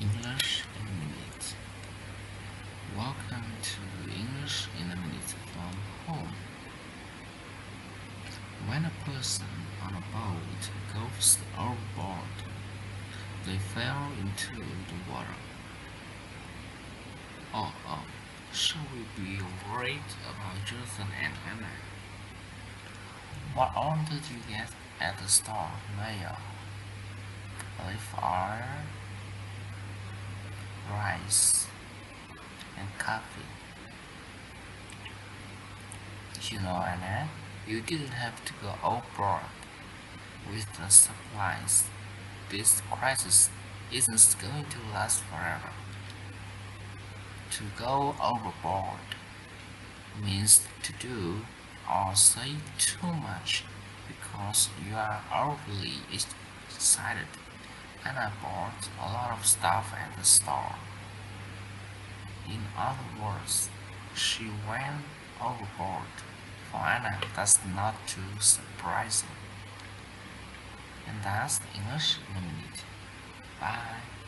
English in a Minute. Welcome to English in a Minute from home. When a person on a boat goes overboard, they fell into the water. Oh, shall we be worried about Jonathan and Anna? What order did you get at the store, Maya? Olive oil, rice, and coffee. You know, Anna, you didn't have to go overboard with the supplies. This crisis isn't going to last forever. To go overboard means to do or say too much because you are overly excited. Anna bought a lot of stuff at the store. In other words, she went overboard. For Anna, that's not too surprising. And that's English in a Minute. Bye.